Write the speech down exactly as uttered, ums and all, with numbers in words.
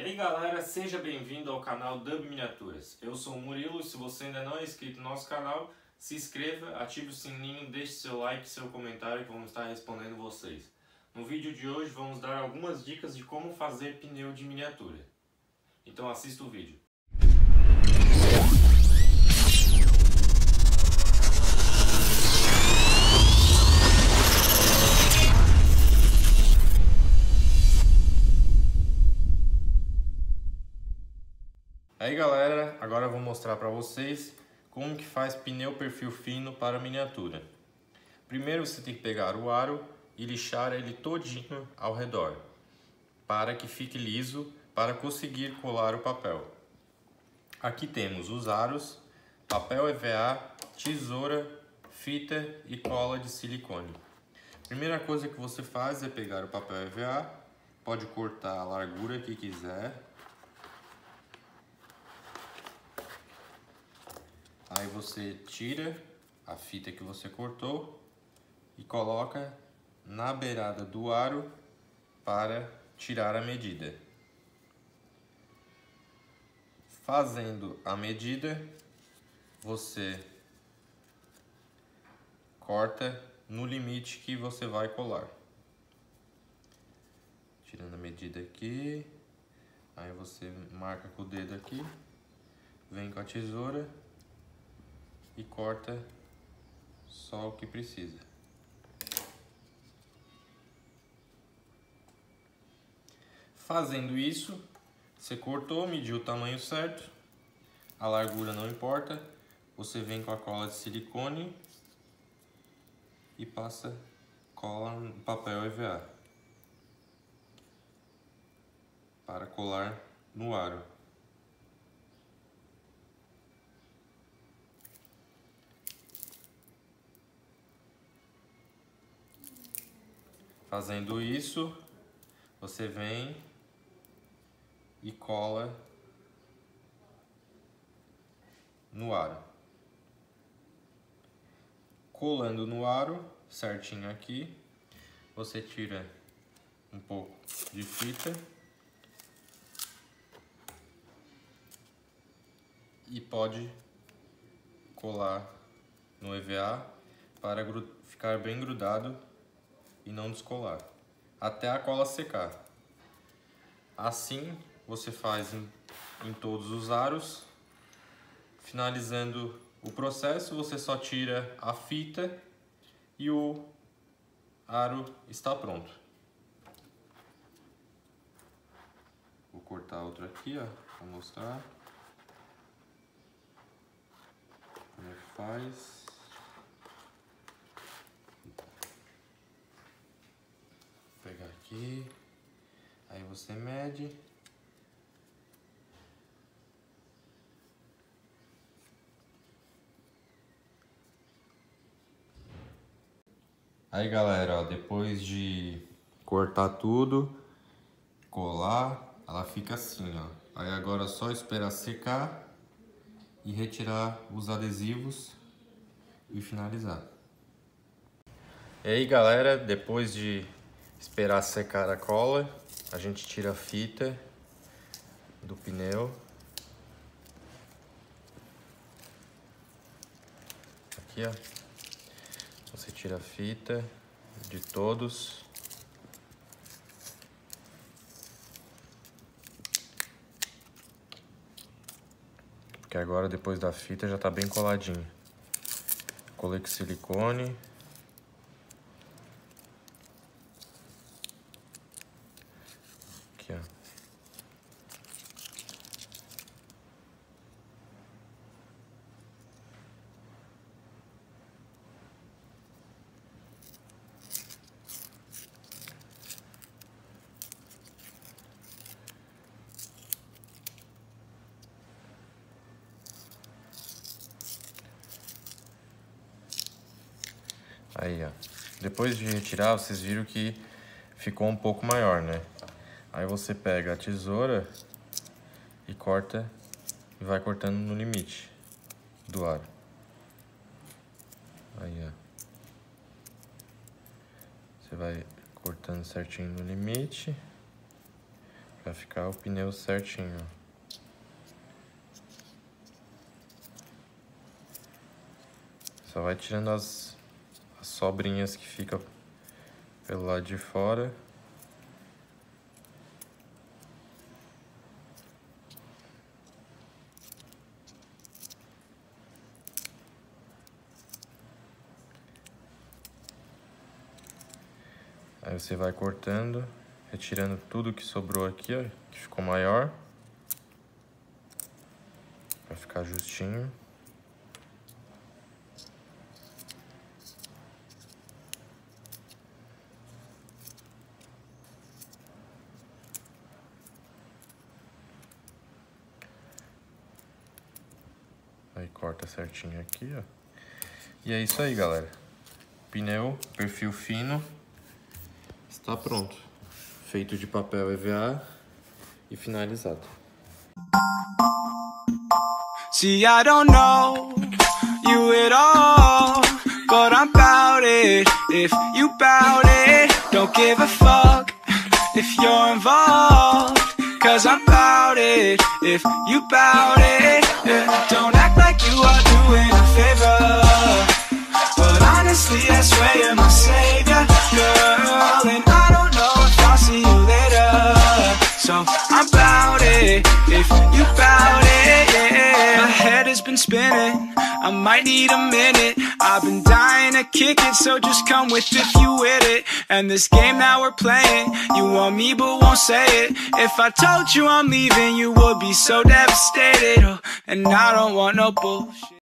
aí galera, seja bem-vindo ao canal Dub Miniaturas. Eu sou o Murilo e se você ainda não é inscrito no nosso canal, se inscreva, ative o sininho, deixe seu like e seu comentário que vamos estar respondendo vocês. No vídeo de hoje vamos dar algumas dicas de como fazer pneu de miniatura. Então assista o vídeo. Aí galera, agora eu vou mostrar para vocês como que faz pneu perfil fino para miniatura. Primeiro você tem que pegar o aro e lixar ele todinho ao redor, para que fique liso, para conseguir colar o papel. Aqui temos os aros, papel E V A, tesoura, fita e cola de silicone. Primeira coisa que você faz é pegar o papel E V A, pode cortar a largura que quiser. Aí você tira a fita que você cortou e coloca na beirada do aro para tirar a medida. Fazendo a medida, você corta no limite que você vai colar. Tirando a medida aqui, aí você marca com o dedo aqui, vem com a tesoura e corta só o que precisa. Fazendo isso, você cortou, mediu o tamanho certo, a largura não importa, você vem com a cola de silicone e passa cola no papel E V A para colar no aro. Fazendo isso, você vem e cola no aro. Colando no aro, certinho aqui, você tira um pouco de fita e pode colar no E V A para ficar bem grudado e não descolar, até a cola secar. Assim você faz em, em todos os aros. Finalizando o processo, você só tira a fita e o aro está pronto. Vou cortar outro aqui, ó, para mostrar como é que faz. Vou pegar aqui, aí você mede. Aí galera, ó, depois de cortar tudo, colar, ela fica assim, ó. Aí agora é só esperar secar e retirar os adesivos e finalizar. E aí galera, depois de esperar secar a cola, a gente tira a fita do pneu. Aqui, ó. Você tira a fita de todos. Porque agora, depois da fita, já tá bem coladinho. Colei com silicone. Aqui, ó. Aí, ó. Depois de retirar, vocês viram que ficou um pouco maior, né? Aí você pega a tesoura e corta e vai cortando no limite do aro. Aí, ó. Você vai cortando certinho no limite Pra ficar o pneu certinho. Só vai tirando as, as sobrinhas que ficam pelo lado de fora. Aí você vai cortando, retirando tudo que sobrou aqui, ó, que ficou maior, pra ficar justinho. Aí corta certinho aqui, ó. E é isso aí, galera. Pneu, perfil fino. Está pronto, feito de papel E V A e finalizado. See, I don't know you at all, but I'm bout it. If you bout it, don't give a fuck if you're involved, cause I'm bout it. If you bout it, yeah. Don't act like you are doing a favor, but honestly I swear you're my savior, girl. And I don't know if I'll see you later, so I'm bout it. If you bout it, yeah. My head has been spinning, I might need a minute. I've been dying to kick it, so just come with if you with it. And this game that we're playing, you want me but won't say it. If I told you I'm leaving, you would be so devastated, oh, and I don't want no bullshit.